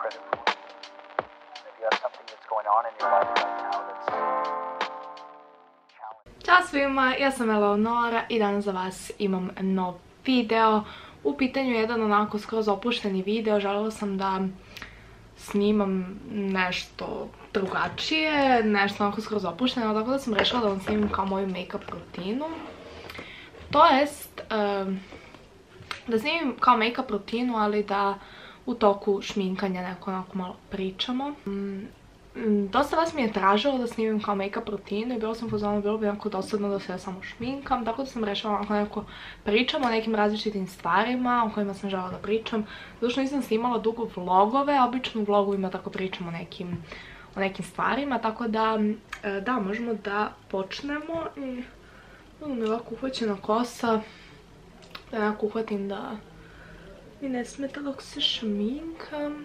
credit for what you do. And if you have something that's going on in your life right now that's challenging. Ćao svima, ja sam Eleonora i danas za vas imam nov video. U pitanju je jedan onako skroz opušteni video, željela sam da snimam nešto drugačije, nešto onako skroz opušteno, tako da sam rešila da vam snimim kao moju make-up rutinu. To jest, da snimim kao make-up rutinu, ali da u toku šminkanja neko onako malo pričamo. Dosta vas mi je tražilo da snimim kao make-up rutinu i bilo sam pozvano, bilo bi jako dosadno da se ja samo šminkam, tako da sam rešila onako neko pričam o nekim različitim stvarima o kojima sam želela da pričam. Zato što nisam snimala dugo vlogove, obično u vlogovima tako pričam o nekim stvarima, tako da, da, možemo da počnemo. I ono mi je ovako uhvaćena kosa, da onako uhvatim da mi ne smeta dok se šminkam.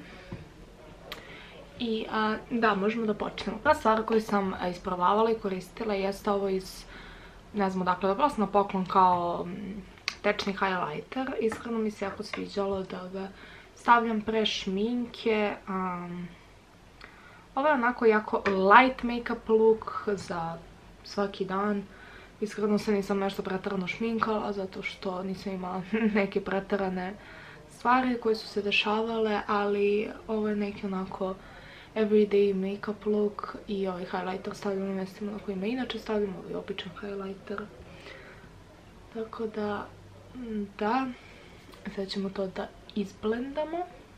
I da, možemo da počnemo. Prva stvar koju sam isprobavala i koristila jeste ovo iz, ne znam odakle, dobila sam na poklon kao tečni highlighter. Iskreno mi se jako sviđalo da ga stavljam pre šminke. Ovo je onako jako light make-up look za svaki dan. Iskreno se nisam nešto preterano šminkala zato što nisam imala neke preterane stvari koje su se dešavale, ali ovo je neki onako everyday make-up look i ovaj highlighter stavljam na mjestima na kojima inače stavljam, ovaj običan highlighter. Tako da, da, sad ćemo to da izblendamo.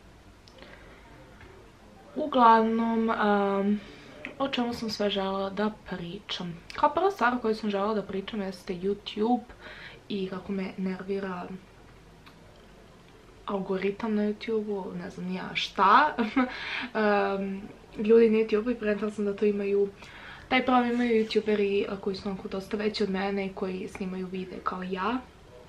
Uglavnom, o čemu sam sve želela da pričam. Kao prva stvar o kojoj sam želela da pričam jeste YouTube i kako me nervira algoritam na YouTube-u, ne znam ja šta. Ljudi na YouTube-u i pretila sam da to imaju, taj problem imaju youtuberi koji su onako dosta veći od mene i koji snimaju videe kao ja.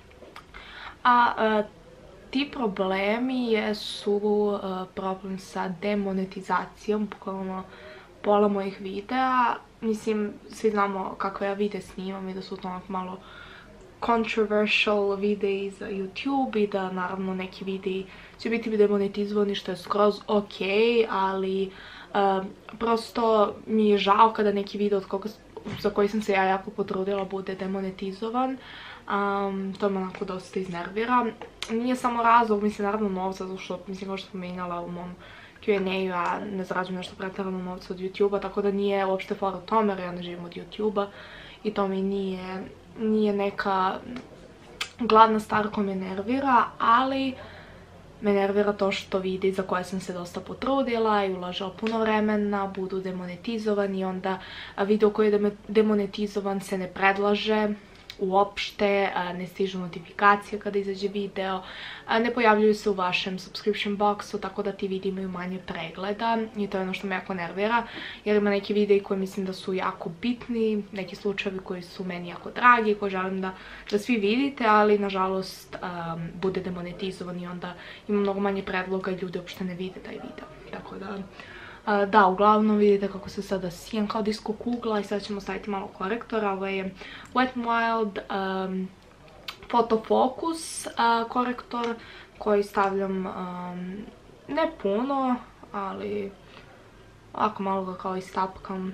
Ti problemi jesu problem sa demonetizacijom, bukvalno pola mojih videa. Mislim, svi znamo kako ja videe snimam i da su to onako malo controversial videi za YouTube i da naravno neki videi će biti demonetizovani, što je skroz ok, ali prosto mi je žao kada neki video za koji sam se ja jako potrudila bude demonetizovan. To me onako dosta iznervira. Nije samo razlog, mislim, naravno novca, zato što, mislim, kao što sam spomenula u mom Q&A-u, ja ne zarađujem nešto preterano novca od YouTube-a, tako da nije uopšte fora u tome, jer ja ne živim od YouTube-a i to mi nije neka glavna stvar koja me nervira, ali me nervira to što videi za koje sam se dosta potrudila i ulažila puno vremena budu demonetizovani i onda video koji je demonetizovan se ne predlaže uopšte, ne stižu notifikacije kada izađe video, ne pojavljuju se u vašem subscription boxu, tako da ti videi imaju manje pregleda i to je ono što me jako nervira, jer ima neki videi koji mislim da su jako bitni, neki slučajevi koji su meni jako dragi, koji želim da svi vidite, ali nažalost bude demonetizovan i onda ima mnogo manje predloga i ljudi uopšte ne vide taj video, tako da da, uglavnom vidite kako se sada sijam kao disko kugla i sad ćemo staviti malo korektora. Ovo je Wet n Wild Photo Focus korektor koji stavljam ne puno, ali ovako malo ga kao istapkam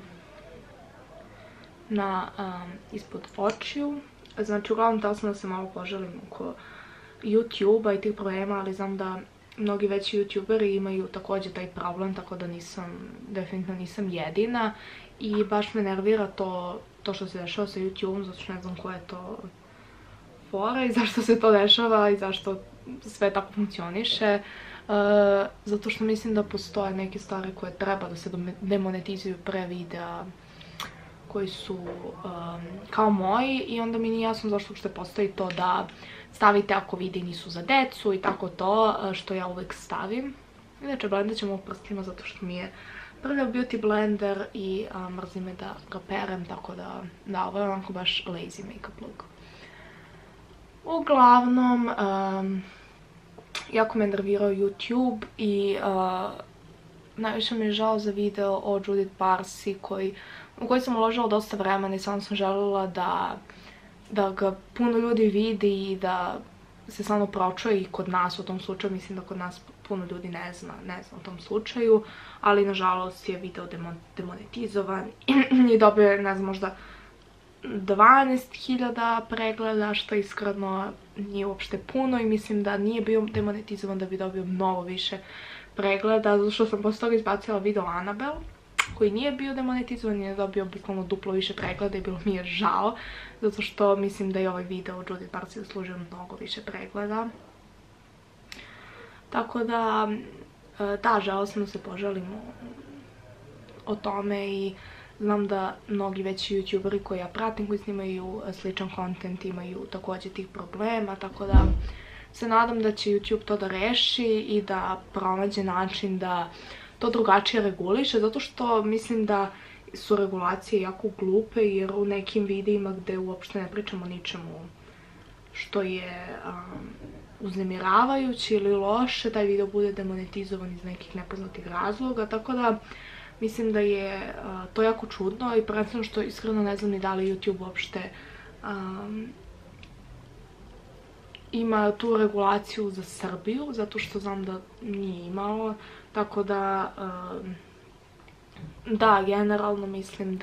na ispod očiju. Znači uglavnom htjela sam da se malo poželim oko YouTube-a i tih problema, ali znam da mnogi veći youtuberi imaju također taj problem, tako da definitivno nisam jedina i baš me nervira to što se dešava sa YouTube-om, zato što ne znam koja je to fora i zašto se to dešava i zašto sve tako funkcioniše. Zato što mislim da postoje neke stvari koje treba da se demonetizuju pre videa koji su kao moji i onda mi nije jasno zašto uopšte postoji to da stavite ako videi nisu za decu i tako to, što ja uvek stavim. Inače, blendat ćemo u prstima zato što mi je prljav beauty blender i mrzi me da ga perem, tako da, ovo je onako baš lazy make-up look. Uglavnom, jako me nervirao YouTube i najviše mi je žao za video o Judith Parsi u koji sam uložila dosta vremena i samo sam željela da ga puno ljudi vidi i da se stvarno pročuje i kod nas u tom slučaju. Mislim da kod nas puno ljudi ne zna o tom slučaju, ali nažalost je video demonetizovan i dobio je, ne znam, možda 12.000 pregleda, što iskreno nije uopšte puno i mislim da nije bio demonetizovan da bi dobio mnogo više pregleda, zato što sam posle toga izbacila video Annabelle koji nije bio demonetizovan i je dobio bukvalno duplo više pregleda i bilo mi je žao, zato što mislim da je ovaj video od Judith Barci zaslužio mnogo više pregleda. Tako da, da, želosno se požalimo o tome i znam da mnogi veći youtuberi koji ja pratim, koji snimaju sličan content, imaju također tih problema, tako da se nadam da će YouTube to da reši i da pronađe način da to drugačije reguliše, zato što mislim da su regulacije jako glupe, jer u nekim videima gde uopšte ne pričamo ničemu što je uznemiravajuće ili loše, taj video bude demonetizovan iz nekih nepoznatih razloga, tako da mislim da je to jako čudno i prvenstveno što iskreno ne znam ni da li YouTube uopšte ima tu regulaciju za Srbiju, zato što znam da nije imalo, tako da da, generalno mislim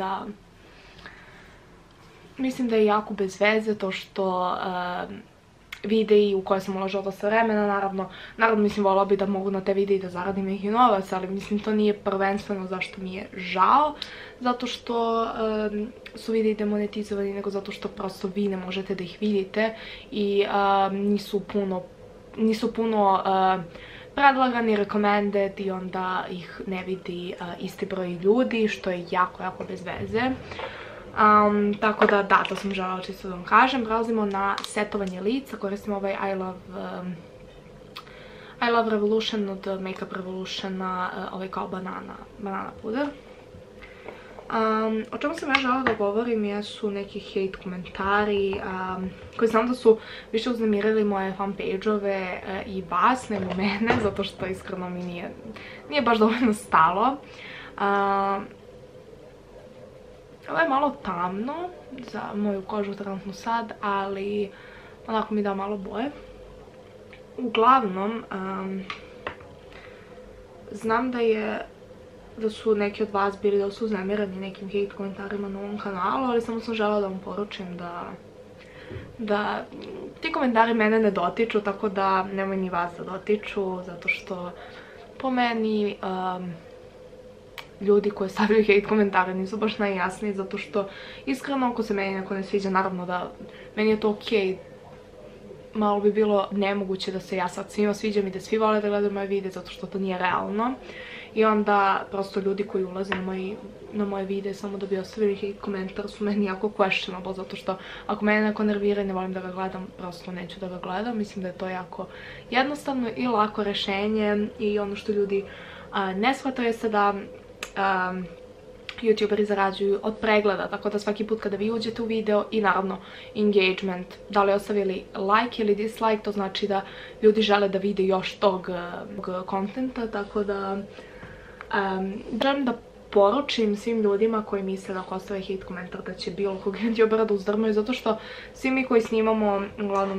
da je jako bez veze to što videi u koje sam uložila dosta vremena, naravno mislim voljela bi da mogu na te videi da zaradim neki novac, ali mislim to nije prvenstveno zašto mi je žao, zato što su videi demonetizovani, nego zato što prosto vi ne možete da ih vidite i nisu puno predlagani, recommended i onda ih ne vidi isti broj ljudi, što je jako, jako bez veze. Tako da, da, to sam želela čisto da vam kažem. Prelazimo na setovanje lica. Koristim ovaj I Love Revolution od Makeup Revolutiona, ovaj kao banana puder. O čemu sam ja želela da govorim jesu neki hate komentari koji znam da su više uznemirili moje fanpage-ove i vas nego mene, zato što iskreno mi nije baš dovoljno stalo. Ovo je malo tamno za moju kožu trenutno sad, ali onako mi da malo boje. Uglavnom, znam da su neki od vas bili da su uznemirani nekim hate komentarima na ovom kanalu, ali samo sam želela da vam poručim da ti komentari mene ne dotiču, tako da nemoj ni vas da dotiču, zato što po meni ljudi koji stavljaju hate komentare nisu baš najjasniji, zato što iskreno ako se meni neko ne sviđa, naravno da meni je to okej. Malo bi bilo nemoguće da se ja sad svima sviđam i da svi vole da gledaju moje videe, zato što to nije realno. I onda prosto ljudi koji ulaze na moje videe samo da bi ostavili hate komentar su meni jako questionable, zato što ako mene neko nervira i ne volim da ga gledam, prosto neću da ga gledam. Mislim da je to jako jednostavno i lako rešenje i ono što ljudi ne shvataju jeste da youtuberi zarađuju od pregleda, tako da svaki put kada vi uđete u video i naravno engagement, da li ostavili like ili dislike, to znači da ljudi žele da vide još tog kontenta, tako da želim da poručim svim ljudima koji misle da ako ostave hate komentar da će bilo kog youtubera da uzdrmaju, zato što svi mi koji snimamo uglavnom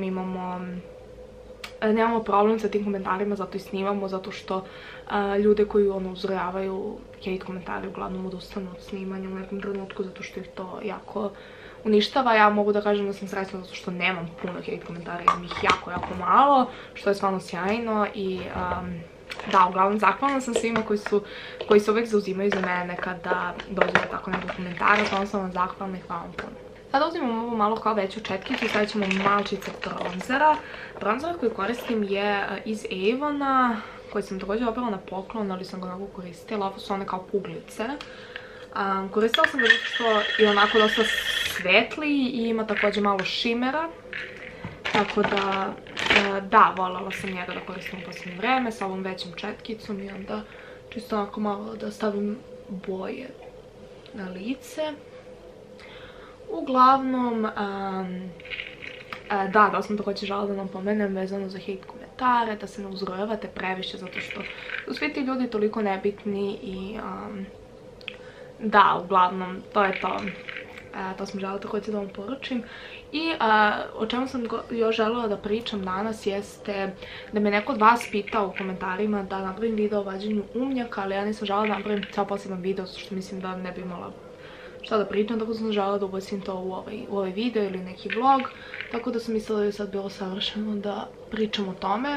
nemamo problem sa tim komentarima, zato i snimamo, zato što ljude koji uzrojavaju hate komentari uglavnom odustanu od snimanja u nekom trenutku, zato što ih to jako uništava. Ja mogu da kažem da sam srećna zato što nemam puno hate komentara, imam ih jako, jako malo, što je stvarno sjajno i da, uglavnom zahvalna sam svima koji se uvek zauzimaju za mene kada dođe do tako nekog komentara, stvarno sam vam zahvalna i hvala vam puno. Sada uzimam ovo malo kao veću četkicu i stavit ćemo malčice bronzera. Bronzer koji koristim je iz Avona, koji sam također dobila na poklon, ali sam ga mnogo koristila. Ovo su one kao kuglice. Koristila sam ga zato što je onako dosta svetli i ima također malo šimera. Tako da, da, voljela sam njega da koristim u posljednje vreme sa ovom većom četkicom i onda čisto onako malo da stavim boje na lice. Uglavnom, da sam također žela da nam pomenem vezano za hate komentare, da se ne uzrojavate previše zato što su svi ti ljudi toliko nebitni i da, uglavnom, to je to. To sam želela također da vam poručim. I o čemu sam još želela da pričam danas jeste da me neko od vas pitao u komentarima da napravim video o vađenju umnjaka, ali ja nisam želela da napravim ceo poseban video, što mislim da ne bi imala šta da pričam, tako sam želela da ubacim to u ovaj video ili neki vlog, tako da sam mislila da je sad bilo savršeno da pričam o tome.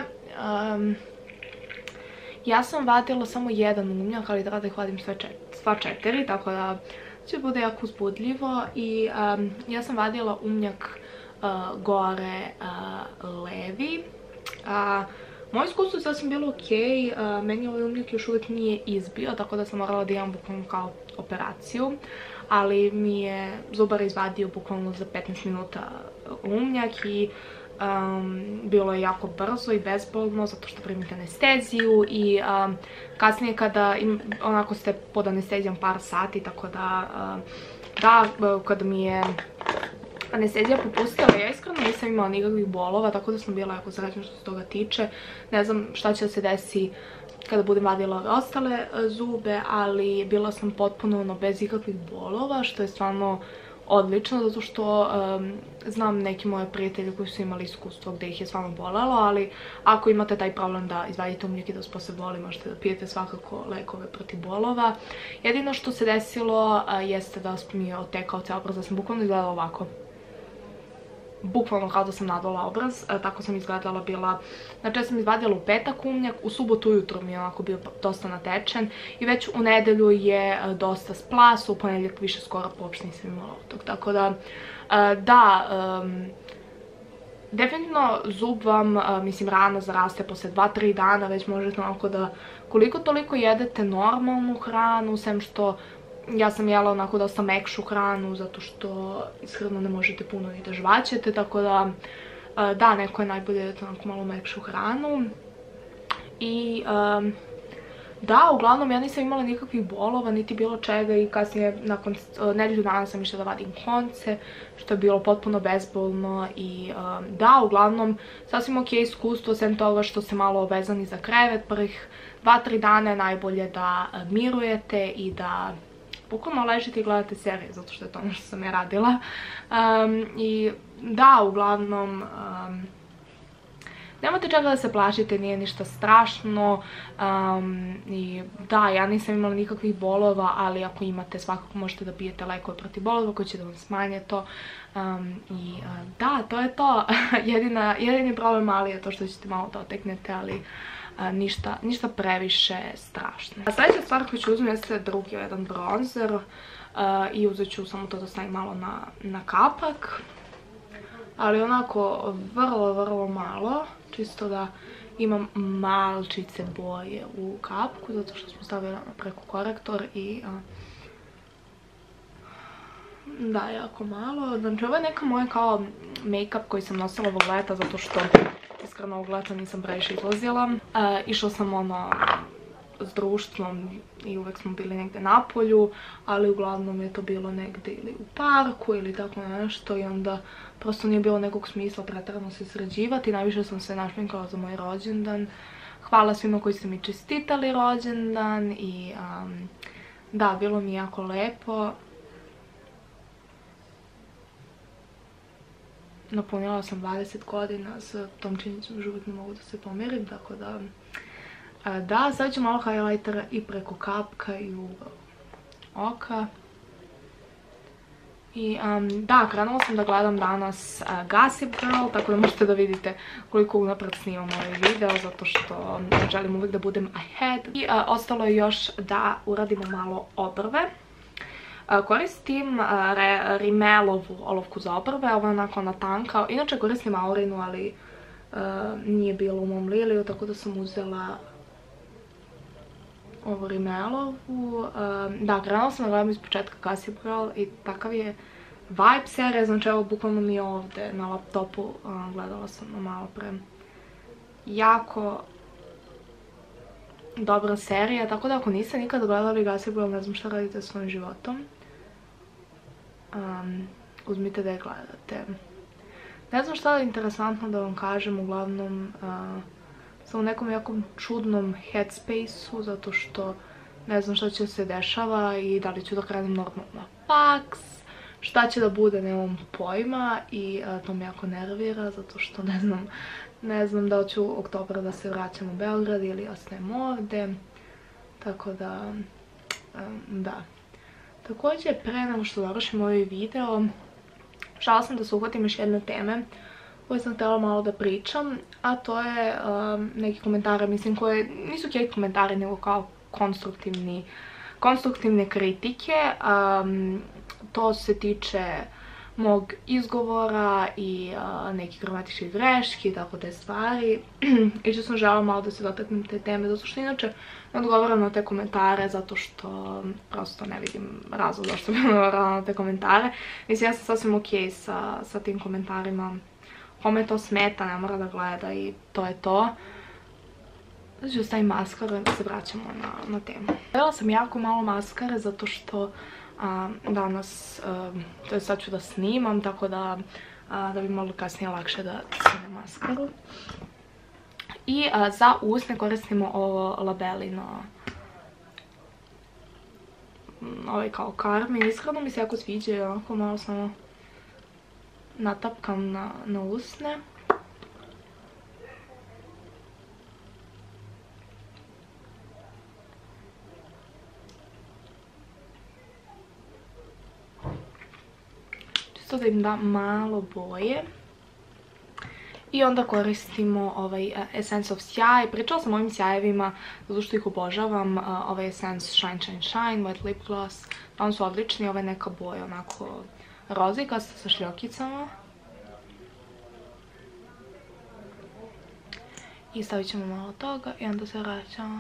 Ja sam vadila samo jedan umnjak, ali treba da ih vadim sva 4, tako da će bude jako uzbudljivo. I ja sam vadila umnjak gore levi. Moje iskustvo je sasvim bilo ok, meni ovaj umnjak još uvijek nije izbio, tako da sam morala da imam bukvalno kao operaciju, ali mi je zubar izvadio bukvalno za 15 minuta umnjak i bilo je jako brzo i bezbolno zato što primite anesteziju i kasnije kada onako ste pod anestezijom par sati, tako da kada mi je anestezija popustila, ja iskreno nisam imala nikakvih bolova, tako da sam bila jako srećna što se toga tiče. Ne znam šta će da se desi kada budem vadila ostale zube, ali bila sam potpuno bez ikakvih bolova, što je stvarno odlično, zato što znam neki moje prijatelji koji su imali iskustvo gdje ih je stvarno bolelo, ali ako imate taj problem da izvadite umnjak i da vas posle boli, možete da pijete svakako lekove protiv bolova. Jedino što se desilo jeste da mi je otekao ceo obraz, da sam bukvalno izgledala ovako. Bukvalno kao da sam nadula obraz, tako sam izgledala bila. Znači ja sam izvadila u petak umnjak, u subotu ujutro mi je onako bio dosta natečen i već u nedelju je dosta splas, u ponedjeljak više skoro uopšte nisam imala otok. Tako da, definitivno zub vam, mislim, rana zaraste posle 2-3 dana, već možete onako da koliko toliko jedete normalnu hranu, sem što ja sam jela onako dosta mekšu hranu, zato što ishrano ne možete puno ni da žvaćete, tako da, neko je najbolje jedete onako malo mekšu hranu. I da, uglavnom ja nisam imala nikakvih bolova, niti bilo čega i kasnije nakon nedelju dana sam išla da vadim konce, što je bilo potpuno bezbolno i da, uglavnom sasvim ok iskustvo, sem toga što se malo ovezani za krevet, prvih 2-3 dana je najbolje da mirujete i da bukvalno ležite i gledate serije, zato što je to ono što sam ja radila. I da, uglavnom, nemate čega da se plašite, nije ništa strašno. I da, ja nisam imala nikakvih bolova, ali ako imate svakako možete da pijete lekove protiv bolova koji će da vam smanje to. I da, to je to. Jedini problem mali je to što ćete malo da oteknete, ali ništa previše strašno. Sljedeća stvar koju ću uzeti jeste drugi jedan bronzer i uzet ću samo to da stavim malo na kapak, ali onako vrlo malo, čisto da imam malčice boje u kapku, zato što smo stavili preko korektor i da, jako malo. Znači ovo je neka moja kao make-up koji sam nosila ovog leta, zato što iskreno ovog leta nisam previše izlazila. Išla sam ono s društvom i uvek smo bili negde na polju, ali uglavnom je to bilo negde ili u parku ili tako nešto i onda prosto nije bilo nekog smisla preterano se sređivati. Najviše sam se našminkala za moj rođendan. Hvala svima koji su mi čestitali rođendan i da, bilo mi jako lepo. Napunila sam 20 godina, s tom činjenicom još uvijek ne mogu da se pomirim, tako da da, sad ću malo highlightera i preko kapka i u oka. I da, krenula sam da gledam danas Gossip Girl, tako da možete da vidite koliko unapred snimam ovaj video, zato što želim uvijek da budem ahead. I ostalo je još da uradimo malo obrve. Koristim Rimmelovu olovku za obrve, ovo je onako ona tanka. Inače koristim Aurinu, ali nije bilo u mom Liliju, tako da sam uzela ovu Rimmelovu. Da, krenula sam da gledam iz početka Gossip Girl i takav je vibe serija, znači evo bukvalno mi je ovde na laptopu, gledala sam malo pre. Jako dobra serija, tako da ako niste nikad gledali Gossip Girl, ne znam šta radite s svojim životom. Uzmite da je gledate. Ne znam šta je interesantno da vam kažem, uglavnom sam u nekom jako čudnom headspace-u, zato što ne znam šta će se dešava i da li ću da krenem normalno na faks, Šta će da bude, nemam pojma i to me jako nervira zato što ne znam da li ću u oktobru da se vraćam u Beograd ili ostajem ovde. Tako da, da. Također, pre nego što završim ovaj video, žela sam da se uhvatim još jedne teme koje sam htjela malo da pričam, a to je neki komentari, mislim, koje nisu hejt komentari, nego kao konstruktivne kritike. To se tiče mog izgovora i nekih gramatičkih greški i tako te stvari. I što sam žela malo da se dotaknem te teme, zato što inače ne odgovaram na te komentare, zato što prosto ne vidim razlog zašto bi odgovarala na te komentare. Mislim, ja sam sasvim okej sa tim komentarima. Kome to smeta, ne mora da gleda i to je to. Znači, ostavim maskaru i da se vraćamo na temu. Htjela sam jako malo maskare zato što danas, to je sad ću da snimam, tako da bi malo kasnije lakše da stavim maskaru. I za usne koristimo ovo Labellino, ovaj kao karmin. Iskreno mi se jako sviđa i onako malo samo natapkam na usne. Čisto da im da malo boje. I onda koristimo ovaj Essence of Sjaj. Pričala sam o ovim sjajevima zato što ih obožavam. Ovaj Essence Shine Shine Shine, White Lip Gloss. Oni su odlični, ovo je neka boja onako rozikasta sa šljokicama. I stavit ćemo malo toga i onda se vraćamo.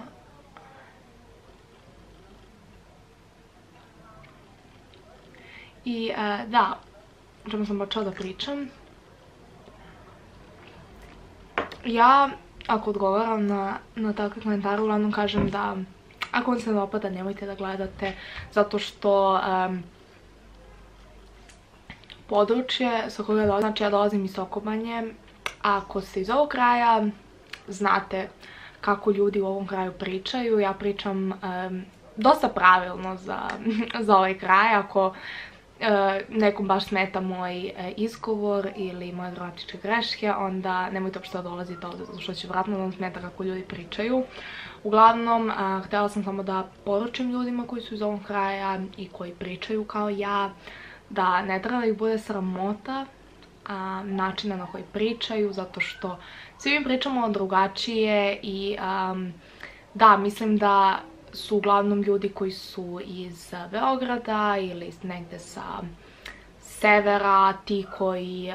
I da, o čemu sam počela da pričam. Ja, ako odgovaram na takve komentare, uglavnom kažem da ako vam se ne dopada, nemojte da gledate, zato što područje sa koga dolazim, znači ja dolazim iz Sokobanje, ako ste iz ovog kraja, znate kako ljudi u ovom kraju pričaju. Ja pričam dosta pravilno za ovaj kraj. Ako nekom baš smeta moj izgovor ili moje gramatičke greške, onda nemojte uopšte da dolazite ovdje, zato što će vratno da vam smeta kako ljudi pričaju. Uglavnom, htjela sam samo da poručim ljudima koji su iz ovog kraja i koji pričaju kao ja, da ne treba da ih bude sramota načina na koji pričaju, zato što svi mi pričamo drugačije i da, mislim da su uglavnom ljudi koji su iz Beograda ili negde sa severa, ti koji,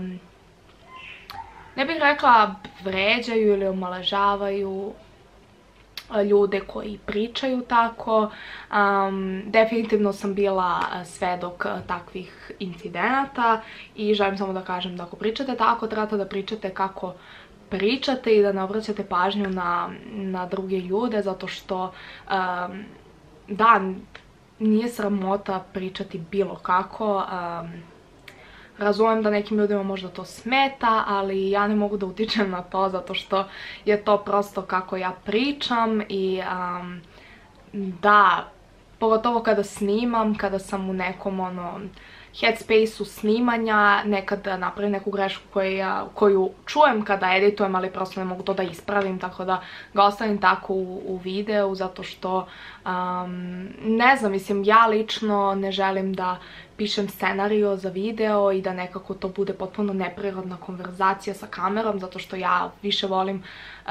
ne bih rekla vređaju ili omalovažavaju ljude koji pričaju tako. Definitivno sam bila svedok takvih incidenata i želim samo da kažem da ako pričate tako, trebate da pričate kako pričate i da ne obraćate pažnju na druge ljude, zato što da, nije sramota pričati bilo kako. Razumem da nekim ljudima možda to smeta, ali ja ne mogu da utičem na to zato što je to prosto kako ja pričam i da, pogotovo kada snimam, kada sam u nekom headspace-u snimanja, nekad napravim neku grešku koju čujem kada editujem, ali prosto ne mogu to da ispravim, tako da ga ostavim tako u videu, zato što, ne znam, mislim, ja lično ne želim da pišem scenario za video i da nekako to bude potpuno neprirodna konverzacija sa kamerom, zato što ja više volim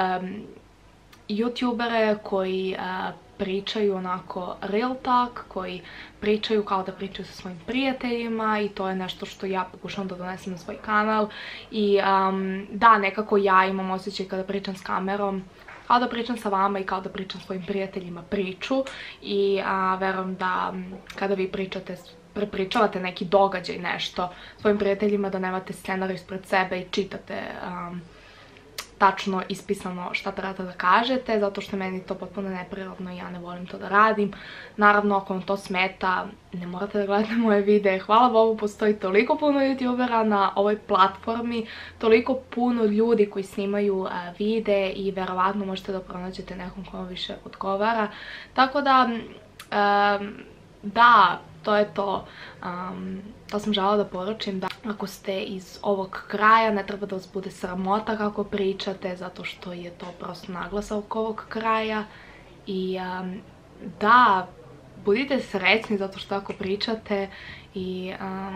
youtubere koji pričaju onako real talk, koji pričaju kao da pričaju sa svojim prijateljima i to je nešto što ja pokušavam da donesem na svoj kanal. I da, nekako ja imam osjećaj kada pričam s kamerom kao da pričam sa vama i kao da pričam svojim prijateljima priču i verujem da kada vi prepričavate neki događaj, nešto svojim prijateljima, da nemate scenarij ispred sebe i čitate tačno ispisano šta trebate da kažete, zato što meni to potpuno neprirodno i ja ne volim to da radim. Naravno, ako vam to smeta, ne morate da gledate moje videe. Hvala Bogu, postoji toliko puno youtubera na ovoj platformi, toliko puno ljudi koji snimaju videe i verovatno možete da pronađete nekom ko vam više odgovara. Tako da, da, to je to. To sam željela da poručim, da ako ste iz ovog kraja ne treba da vas bude sramota kako pričate, zato što je to prosto naglasak ovog kraja. I da, budite srećni zato što tako pričate i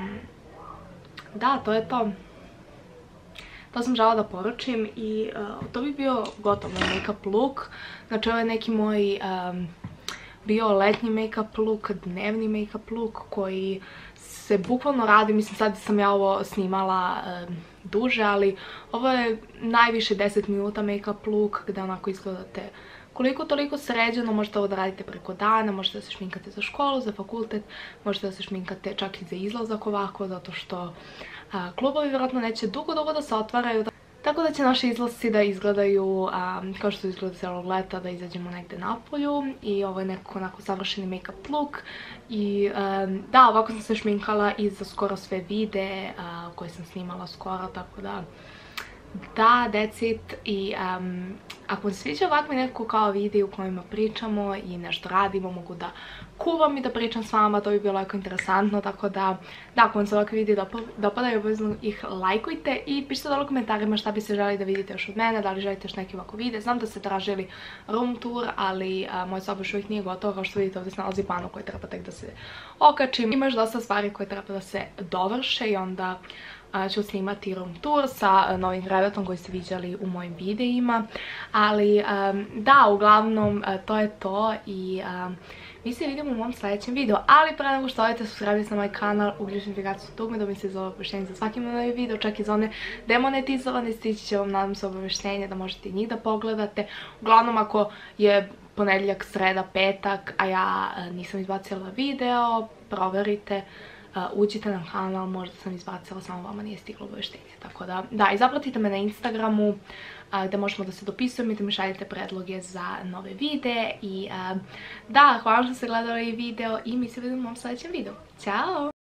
da, to je to. To sam željela da poručim i to bi bio gotov make-up look. Znači ovo je neki moj bio letnji make-up look, dnevni make-up look koji se bukvalno radi, mislim sad sam ja ovo snimala duže, ali ovo je najviše 10 minuta make-up look gdje onako izgledate koliko toliko sređeno. Možete ovo da radite preko dana, možete da se šminkate za školu, za fakultet, možete da se šminkate čak i za izlazak ovako, zato što klubovi vjerojatno neće dugo da se otvaraju. Tako da će naši izlasci da izgledaju kao što izgleda cijelog leta, da izađemo negdje napolju. I ovo je nekako onako savršeni make-up look. I da, ovako sam se šminkala i za skoro sve videe koje sam snimala skoro, tako da that's it. I ako vam se sviđa ovakvi nekako kao videi u kojima pričamo i nešto radimo, mogu da kuvam i da pričam s vama, to bi bilo jako interesantno, tako da ako vam se ovakvi videi dopadaju, obavezno ih lajkujte i pišite dole u komentarima šta bi se želi da vidite još od mene, da li želite još neki ovako videi. Znam da ste tražili room tour, ali moja soba još uvijek nije gotova, kao što vidite ovdje se nalazi pano koji treba tek da se okačim. Ima još dosta stvari koje treba da se dovrše i onda ću snimati room tour sa novim krevetom koji ste viđali u mojim videima. Ali da, uglavnom to je to i mi se vidimo u mom sljedećem videu. Ali pre nego što odete, subscribe na moj kanal, uključite notifikaciju dugme da mi se izgleda obavještenje za svaki novi video, čak i za one demonetizovane, stići će vam, nadam se, obavještenje da možete i njih da pogledate. Uglavnom, ako je ponedjeljak, sreda, petak, a ja nisam izbacila video, proverite. Uđite na kanal, možda sam izbacila, samo vama nije stiglo obavještenje. Tako da, i zapratite me na Instagramu gdje možemo da se dopisujemo i da mi šaljete predloge za nove videe. I da, hvala što ste gledali video i mi se vidimo u sljedećem videu. Ćao!